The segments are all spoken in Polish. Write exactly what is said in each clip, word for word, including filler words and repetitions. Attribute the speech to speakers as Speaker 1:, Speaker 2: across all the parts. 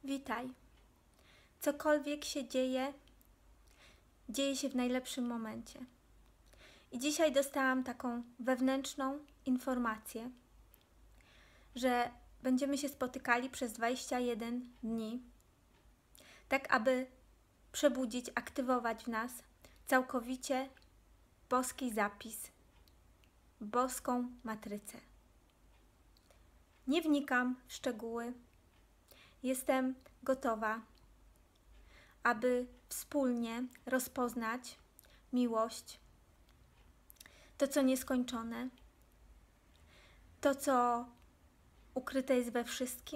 Speaker 1: Witaj. Cokolwiek się dzieje, dzieje się w najlepszym momencie. I dzisiaj dostałam taką wewnętrzną informację, że będziemy się spotykali przez dwadzieścia jeden dni, tak aby przebudzić, aktywować w nas całkowicie boski zapis, boską matrycę. Nie wnikam w szczegóły. Jestem gotowa, aby wspólnie rozpoznać miłość, to, co nieskończone, to, co ukryte jest we wszystkim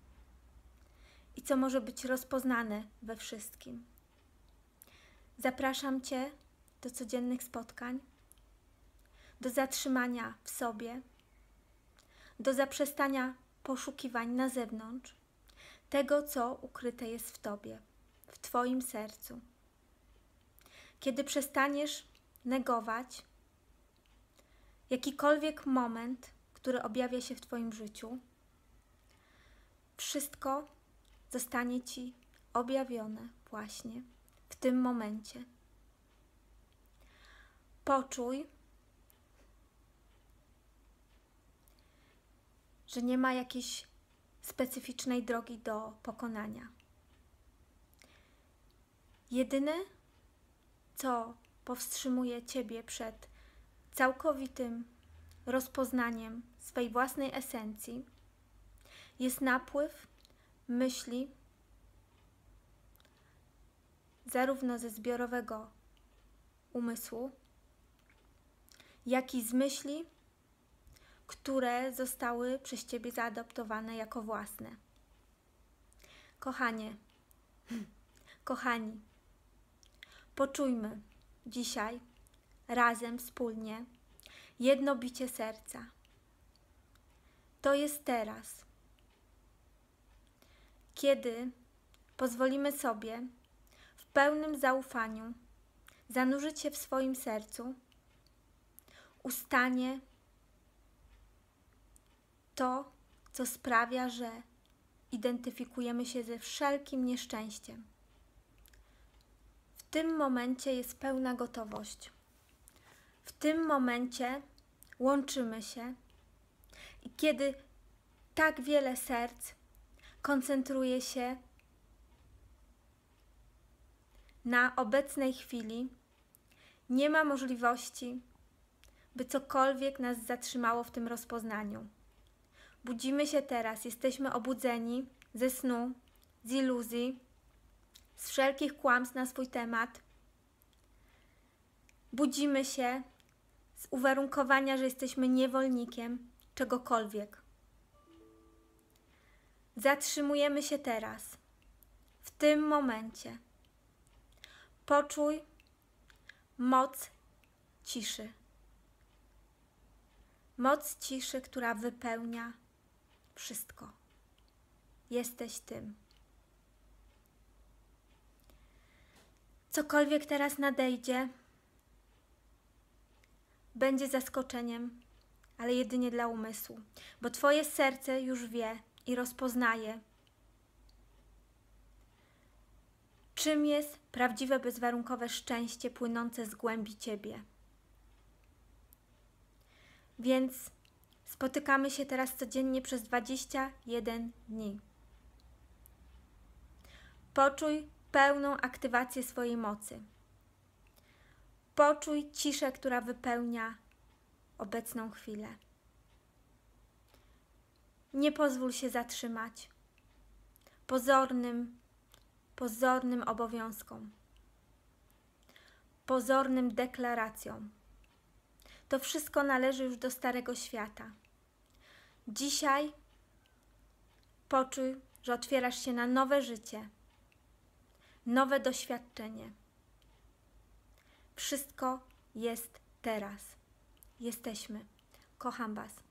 Speaker 1: i co może być rozpoznane we wszystkim. Zapraszam Cię do codziennych spotkań, do zatrzymania w sobie, do zaprzestania poszukiwań na zewnątrz tego, co ukryte jest w Tobie, w Twoim sercu. Kiedy przestaniesz negować jakikolwiek moment, który objawia się w Twoim życiu, wszystko zostanie Ci objawione właśnie w tym momencie. Poczuj, że nie ma jakiejś specyficznej drogi do pokonania. Jedyne, co powstrzymuje Ciebie przed całkowitym rozpoznaniem swej własnej esencji, jest napływ myśli, zarówno ze zbiorowego umysłu, jak i z myśli, które zostały przez Ciebie zaadoptowane jako własne. Kochanie, kochani, poczujmy dzisiaj razem, wspólnie jedno bicie serca. To jest teraz, kiedy pozwolimy sobie w pełnym zaufaniu zanurzyć się w swoim sercu, ustanie to, co sprawia, że identyfikujemy się ze wszelkim nieszczęściem. W tym momencie jest pełna gotowość. W tym momencie łączymy się i kiedy tak wiele serc koncentruje się na obecnej chwili, nie ma możliwości, by cokolwiek nas zatrzymało w tym rozpoznaniu. Budzimy się teraz, jesteśmy obudzeni ze snu, z iluzji, z wszelkich kłamstw na swój temat. Budzimy się z uwarunkowania, że jesteśmy niewolnikiem czegokolwiek. Zatrzymujemy się teraz, w tym momencie. Poczuj moc ciszy. Moc ciszy, która wypełnia wszystko. Jesteś tym. Cokolwiek teraz nadejdzie, będzie zaskoczeniem, ale jedynie dla umysłu, bo Twoje serce już wie i rozpoznaje, czym jest prawdziwe, bezwarunkowe szczęście płynące z głębi Ciebie. Więc spotykamy się teraz codziennie przez dwadzieścia jeden dni. Poczuj pełną aktywację swojej mocy. Poczuj ciszę, która wypełnia obecną chwilę. Nie pozwól się zatrzymać pozornym, pozornym obowiązkom, pozornym deklaracjom. To wszystko należy już do starego świata. Dzisiaj poczuj, że otwierasz się na nowe życie, nowe doświadczenie. Wszystko jest teraz. Jesteśmy. Kocham Was.